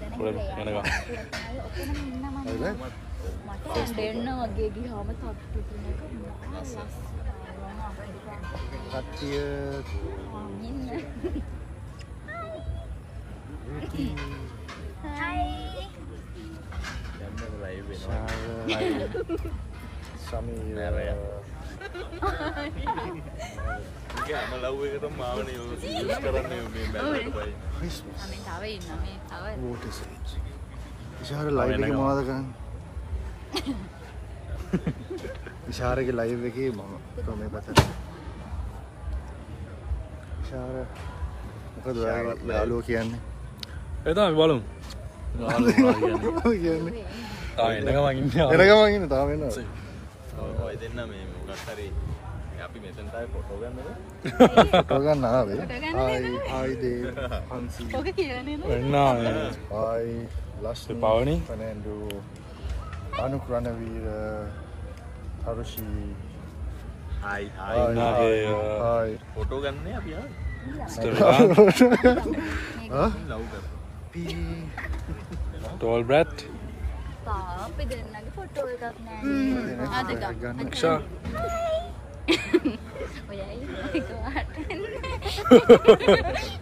යනකම්. මට දෙන්න වගේ ගියාම තට්ටු තුනක කට්ටිය ඉන්න. සමීර ගෑම ලව් එකට මාවනේ යූස් කරන්නේ මේ බැලුවට බයි. මේ තව ඉන්න මේ තව what is it Ishara live එකේ මොනවද කරන්නේ ඉෂාරගේ ලයිව් එකේ මම මේ පැත්තට ඉෂාර මොකද ඔයාලා යාළුවෝ කියන්නේ ඒ තමයි බලමු. කියන්නේ තාම එනකම ඉන්නේ. එනකම ඉන්නේ තාම එනවා ඔය දෙන්න මේ මොකක් හරි අපි මෙතන තමයි ෆොටෝ ගන්නද? ෆොටෝ ගන්න ආවේ. ආයි දේ හන්සි. ඔක කියන්නේ නේද? එන්නා ආයි ලස්ට් පවනි ෆර්නැන්ඩෝ අනුක්‍රණවීර හරුෂි හායි ආයි ෆොටෝ ගන්නනේ අපි ආවේ. ලව් පී ටෝල් බ්‍රැට් අපි දෙන්නගේ ෆොටෝ එකක් නෑ. අද ගන්න. ක්ෂා ඔයයි ඒක වාටන්නේ.